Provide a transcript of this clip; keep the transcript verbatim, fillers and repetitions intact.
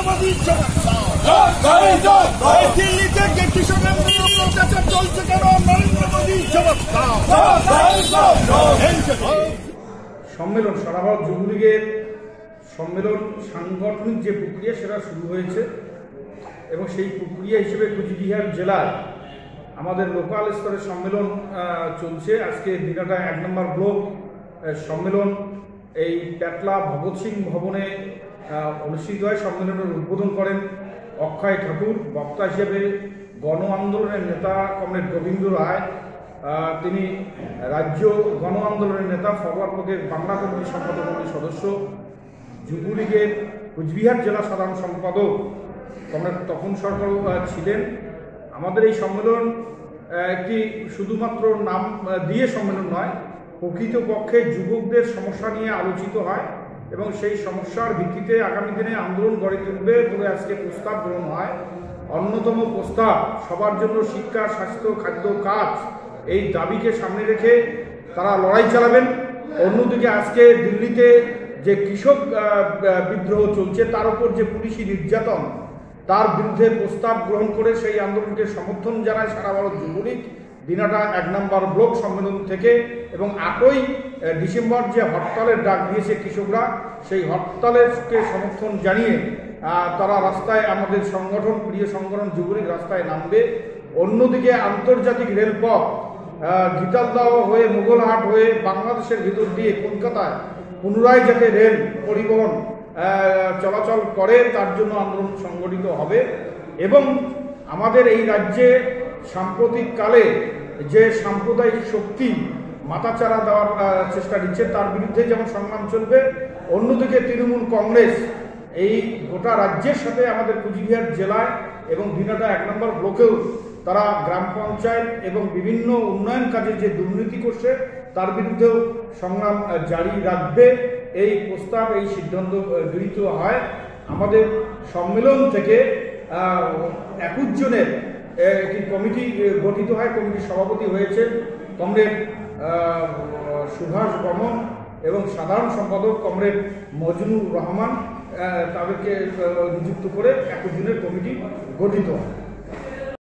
মোদী দিল্লিতে কৃষকের অত্যাচার চলছে কেন? নরেন্দ্র মোদী সম্মেলন সারা ভারত যুবলীগের সম্মেলন সাংগঠনিক যে প্রক্রিয়া সেটা শুরু হয়েছে এবং সেই প্রক্রিয়া হিসেবে কুচবিহার জেলায় আমাদের লোকাল স্তরে সম্মেলন চলছে। আজকে দিনাটা এক নম্বর ব্লক সম্মেলন এই প্যাটলা ভগৎ সিং ভবনে অনুষ্ঠিত হয়। সম্মেলনের উদ্বোধন করেন অক্ষয় ঠাকুর। বক্তা হিসেবে গণ আন্দোলনের নেতা কমরেড গোবিন্দ রায়, তিনি রাজ্য গণ আন্দোলনের নেতা, ফরওয়ার্ড ব্লকের বাংলা কমিটির সম্পাদক কমিটির সদস্য, যুবলীগের কুচবিহার জেলা সাধারণ সম্পাদক কমরেড তপন সরকারও ছিলেন। আমাদের এই সম্মেলন একটি শুধুমাত্র নাম দিয়ে সম্মেলন নয়, প্রকৃতপক্ষে যুবকদের সমস্যা নিয়ে আলোচিত হয় এবং সেই সমস্যার ভিত্তিতে আগামী দিনে আন্দোলন গড়ে তুলবে বলে আজকে প্রস্তাব গ্রহণ হয়। অন্যতম প্রস্তাব সবার জন্য শিক্ষা, স্বাস্থ্য, খাদ্য, কাজ, এই দাবিকে সামনে রেখে তারা লড়াই চালাবেন। অন্যদিকে আজকে দিল্লিতে যে কৃষক বিদ্রোহ চলছে তার উপর যে পুলিশি নির্যাতন, তার বিরুদ্ধে প্রস্তাব গ্রহণ করে সেই আন্দোলনকে সমর্থন জানায় সারা ভারত যুবলীগ দিনাটা এক নম্বর ব্লক সম্মেলন থেকে। এবং আটই ডিসেম্বর যে হরতালের ডাক দিয়েছে কৃষকরা, সেই হরতালেরকে সমর্থন জানিয়ে তারা রাস্তায়, আমাদের সংগঠন প্রিয় সংগঠন যুবলীগ রাস্তায় নামবে। অন্যদিকে আন্তর্জাতিক রেলপথ গীতালদাহ হয়ে মোগলহাট হয়ে বাংলাদেশের ভিতর দিয়ে কলকাতায় পুনরায় যাতে রেল পরিবহন চলাচল করে তার জন্য আন্দোলন সংগঠিত হবে। এবং আমাদের এই রাজ্যে সাম্প্রতিককালে যে সাম্প্রদায়িক শক্তি মাথাচাড়া দেওয়ার চেষ্টা দিচ্ছে তার বিরুদ্ধে যেমন সংগ্রাম চলবে, অন্যদিকে তৃণমূল কংগ্রেস এই গোটা রাজ্যের সাথে আমাদের কুচবিহার জেলায় এবং দিনাটা এক নম্বর ব্লকেও তারা গ্রাম পঞ্চায়েত এবং বিভিন্ন উন্নয়ন কাজে যে দুর্নীতি করছে তার বিরুদ্ধেও সংগ্রাম জারি রাখবে। এই প্রস্তাব, এই সিদ্ধান্ত গৃহীত হয়। আমাদের সম্মেলন থেকে একুশ জনের একটি কমিটি গঠিত হয়। কমিটির সভাপতি হয়েছেন কমরেড সুভাষ বর্মন এবং সাধারণ সম্পাদক কমরেড মজনুর রহমান। তাদেরকে নিযুক্ত করে একুশ জনের কমিটি গঠিত হয়।